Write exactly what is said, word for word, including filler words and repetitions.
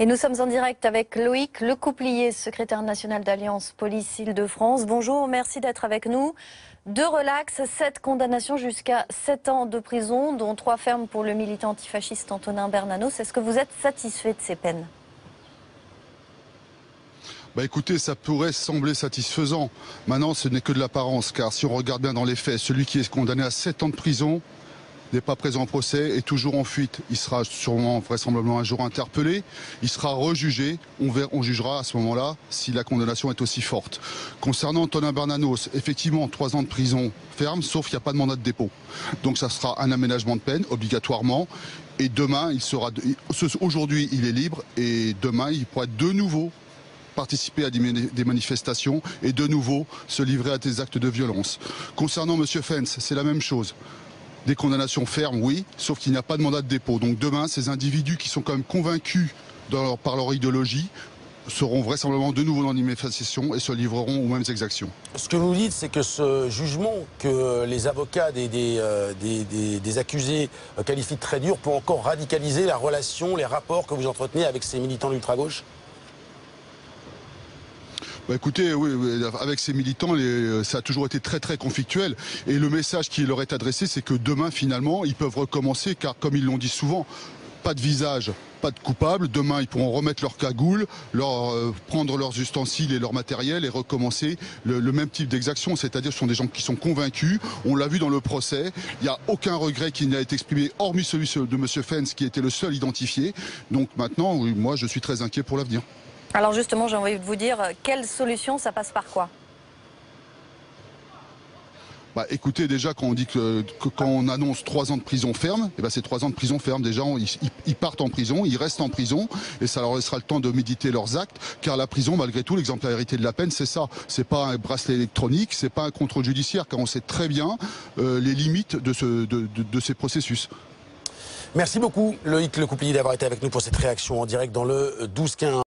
Et nous sommes en direct avec Loïc Lecouplier, secrétaire national d'Alliance Police Île-de-France. Bonjour, merci d'être avec nous. Deux relax, sept condamnations jusqu'à sept ans de prison, dont trois fermes pour le militant antifasciste Antonin Bernanos. Est-ce que vous êtes satisfait de ces peines ? Bah écoutez, ça pourrait sembler satisfaisant. Maintenant, ce n'est que de l'apparence, car si on regarde bien dans les faits, celui qui est condamné à sept ans de prison n'est pas présent au procès, est toujours en fuite. Il sera sûrement, vraisemblablement, un jour interpellé. Il sera rejugé. On, verra, on jugera à ce moment-là si la condamnation est aussi forte. Concernant Antonin Bernanos, effectivement, trois ans de prison ferme, sauf qu'il n'y a pas de mandat de dépôt. Donc ça sera un aménagement de peine, obligatoirement. Et demain, il sera, aujourd'hui, il est libre. Et demain, il pourra de nouveau participer à des manifestations et de nouveau se livrer à des actes de violence. Concernant M. Fens, c'est la même chose. Des condamnations fermes, oui, sauf qu'il n'y a pas de mandat de dépôt. Donc demain, ces individus qui sont quand même convaincus dans leur, par leur idéologie seront vraisemblablement de nouveau dans les manifestations et se livreront aux mêmes exactions. Ce que vous dites, c'est que ce jugement que les avocats des, des, euh, des, des, des accusés qualifient de très dur peut encore radicaliser la relation, les rapports que vous entretenez avec ces militants de l'ultra-gauche ? Bah écoutez, oui, avec ces militants, les, ça a toujours été très très conflictuel. Et le message qui leur est adressé, c'est que demain, finalement, ils peuvent recommencer, car comme ils l'ont dit souvent, pas de visage, pas de coupable. Demain, ils pourront remettre leur cagoule, leur, euh, prendre leurs ustensiles et leur matériel et recommencer le, le même type d'exaction. C'est-à-dire ce sont des gens qui sont convaincus. On l'a vu dans le procès. Il n'y a aucun regret qui n'a été exprimé, hormis celui de M. Fens, qui était le seul identifié. Donc maintenant, oui, moi, je suis très inquiet pour l'avenir. Alors justement, j'ai envie de vous dire, quelle solution, ça passe par quoi ? Bah, écoutez, déjà, quand on dit que, que quand on annonce trois ans de prison ferme, eh ben, c'est trois ans de prison ferme. Déjà, on, ils, ils partent en prison, ils restent en prison, et ça leur laissera le temps de méditer leurs actes, car la prison, malgré tout, l'exemplarité de la peine, c'est ça. C'est pas un bracelet électronique, c'est pas un contrôle judiciaire, car on sait très bien euh, les limites de, ce, de, de, de ces processus. Merci beaucoup, Loïc Lecouplier, d'avoir été avec nous pour cette réaction en direct dans le douze quinze.